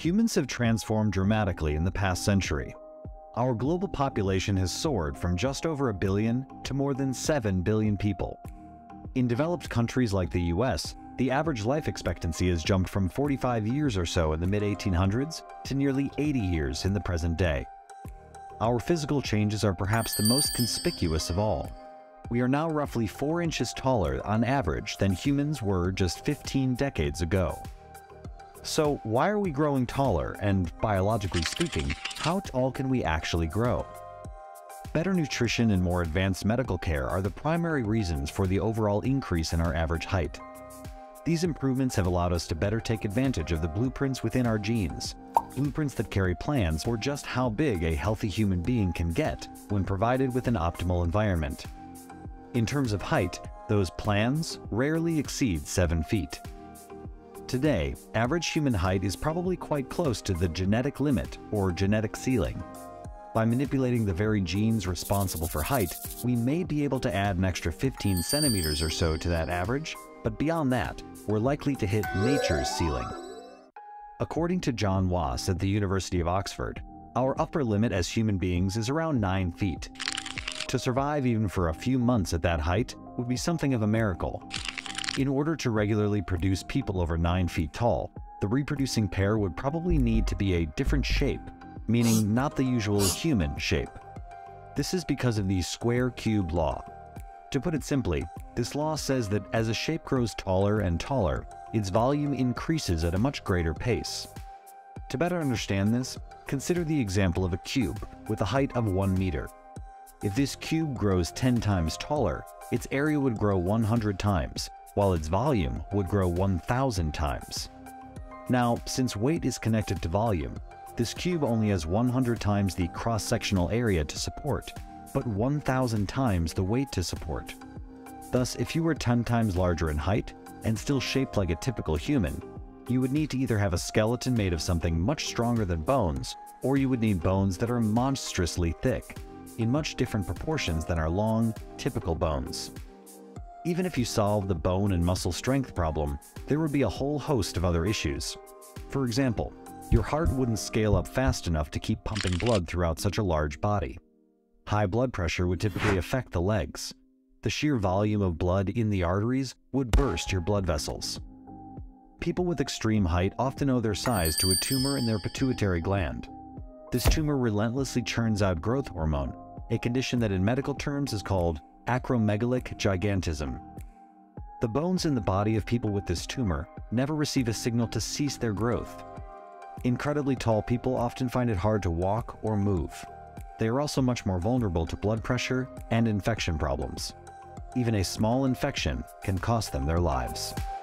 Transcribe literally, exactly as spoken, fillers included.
Humans have transformed dramatically in the past century. Our global population has soared from just over a billion to more than seven billion people. In developed countries like the U S, the average life expectancy has jumped from forty-five years or so in the mid eighteen hundreds to nearly eighty years in the present day. Our physical changes are perhaps the most conspicuous of all. We are now roughly four inches taller on average than humans were just fifteen decades ago. So why are we growing taller, and biologically speaking, how tall can we actually grow? Better nutrition and more advanced medical care are the primary reasons for the overall increase in our average height. These improvements have allowed us to better take advantage of the blueprints within our genes, blueprints that carry plans for just how big a healthy human being can get when provided with an optimal environment. In terms of height, those plans rarely exceed seven feet. Today, average human height is probably quite close to the genetic limit or genetic ceiling. By manipulating the very genes responsible for height, we may be able to add an extra fifteen centimeters or so to that average, but beyond that, we're likely to hit nature's ceiling. According to John Wass at the University of Oxford, our upper limit as human beings is around nine feet. To survive even for a few months at that height would be something of a miracle. In order to regularly produce people over nine feet tall, the reproducing pair would probably need to be a different shape, meaning not the usual human shape. This is because of the square-cube law. To put it simply, this law says that as a shape grows taller and taller, its volume increases at a much greater pace. To better understand this, consider the example of a cube with a height of one meter. If this cube grows ten times taller, its area would grow one hundred times, while its volume would grow one thousand times. Now, since weight is connected to volume, this cube only has one hundred times the cross-sectional area to support, but one thousand times the weight to support. Thus, if you were ten times larger in height and still shaped like a typical human, you would need to either have a skeleton made of something much stronger than bones, or you would need bones that are monstrously thick, in much different proportions than our long, typical bones. Even if you solve the bone and muscle strength problem, there would be a whole host of other issues. For example, your heart wouldn't scale up fast enough to keep pumping blood throughout such a large body. High blood pressure would typically affect the legs. The sheer volume of blood in the arteries would burst your blood vessels. People with extreme height often owe their size to a tumor in their pituitary gland. This tumor relentlessly churns out growth hormone, a condition that in medical terms is called Acromegalic gigantism. The bones in the body of people with this tumor never receive a signal to cease their growth. Incredibly tall people often find it hard to walk or move. They are also much more vulnerable to blood pressure and infection problems. Even a small infection can cost them their lives.